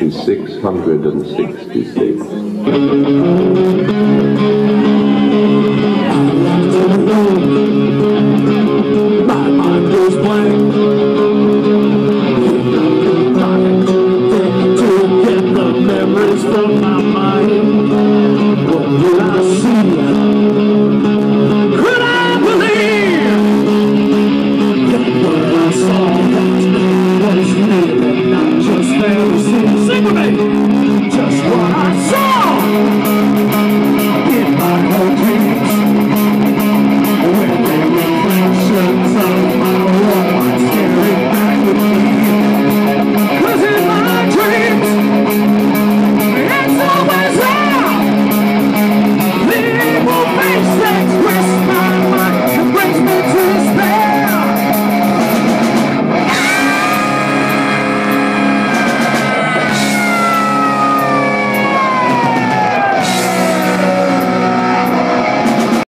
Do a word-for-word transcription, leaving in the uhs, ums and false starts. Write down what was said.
is six hundred sixty-six. My mind goes blank. To get the memories from my mind. What did I see? Could I believe that what I saw was real and not just fantasy? Sing with me!